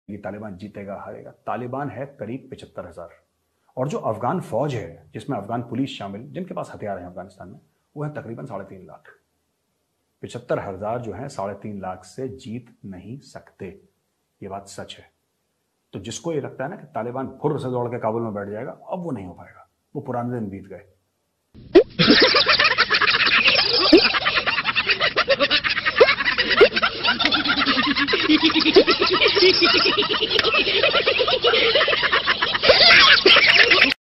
कि तालिबान जीतेगा हारेगा। तालिबान है करीब 75,000 और जो अफगान फौज है जिसमें अफगान पुलिस शामिल, जिनके पास हथियार हैं अफगानिस्तान में, वो है तकरीबन 3.5 लाख। 75,000 जो है 3.5 लाख से जीत नहीं सकते, ये बात सच है। तो जिसको ये लगता है ना कि तालिबान फुर्र से दौड़ के काबुल में बैठ जाएगा, अब वो नहीं हो पाएगा, वो पुराने दिन बीत गए।